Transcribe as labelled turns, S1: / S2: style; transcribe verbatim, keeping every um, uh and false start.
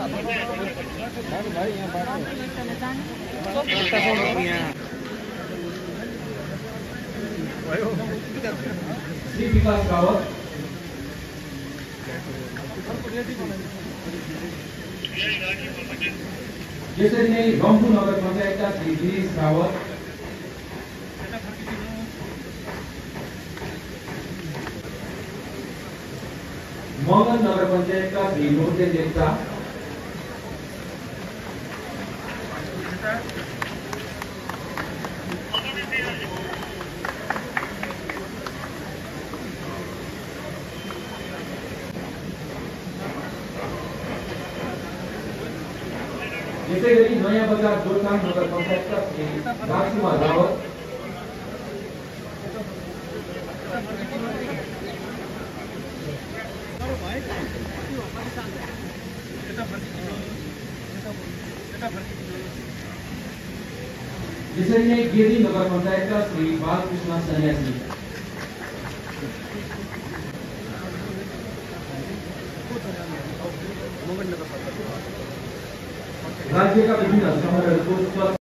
S1: श्री विकास रावत, यसरी नै रंपू नगर पंचायतका श्री दिनेश रावत, मंगन नगर पंचायतका श्री नोर्देन लेप्चा, यसैगरी नयाबाजार जोरथाङ नगर पंचायतका श्री राजकुमार रावत, यसरी नै गिरी नगर पंचायतका श्री बालकृष्ण सन्यासी, राज्यका विभिन्न सहरहरूको